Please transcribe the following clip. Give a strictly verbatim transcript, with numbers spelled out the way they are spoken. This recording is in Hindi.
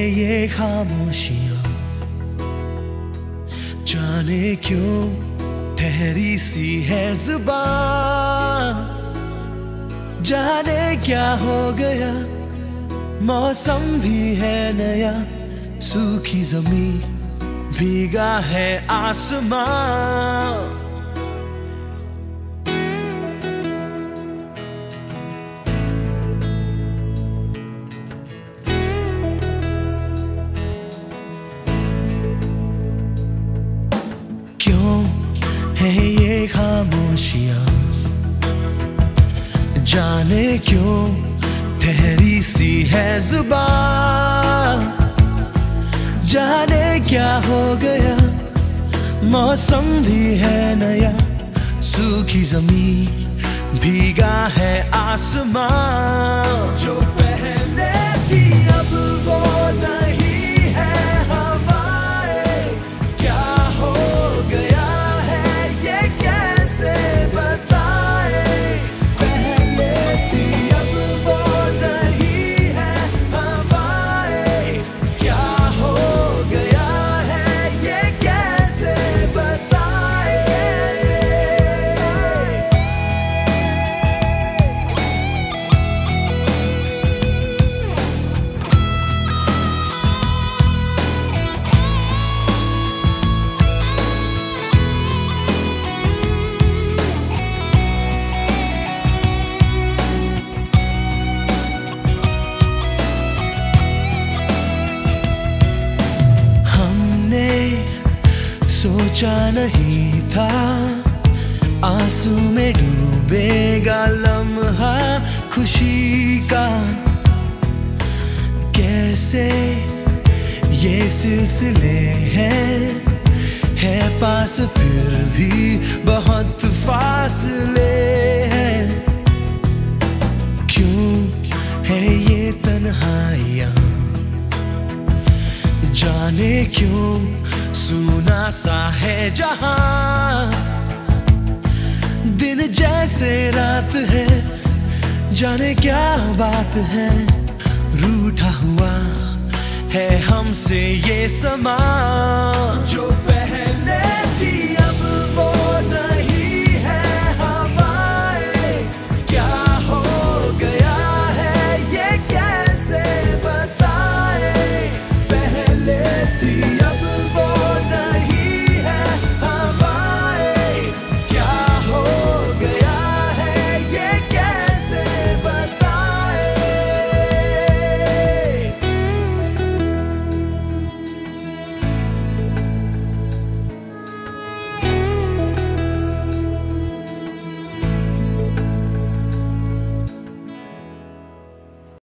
ये खामोशियां, जाने क्यों ठहरी सी है जुबान। जाने क्या हो गया, मौसम भी है नया, सूखी जमीन भीगा है आसमान। क्यों है ये खामोशियां, जाने क्यों ठहरी सी है जुबान। जाने क्या हो गया, मौसम भी है नया, सूखी जमीन भीगा है आसमान। जो पहले थी अब वो नहीं है हवाएं, क्या हो गया है ये कैसे बताए। पहले थी अब वो नहीं है हवाएं, क्या हो गया है ये कैसे बताए। सोचा नहीं था आंसू में डूबेगा लम्हा खुशी का। कैसे ये सिलसिले हैं, है पास फिर भी बहुत फासले हैं। क्यों है ये तन्हाइयां, जाने क्यों सुना सा है जहां। दिन जैसे रात है, जाने क्या बात है। रूठा हुआ है हमसे ये समा, जो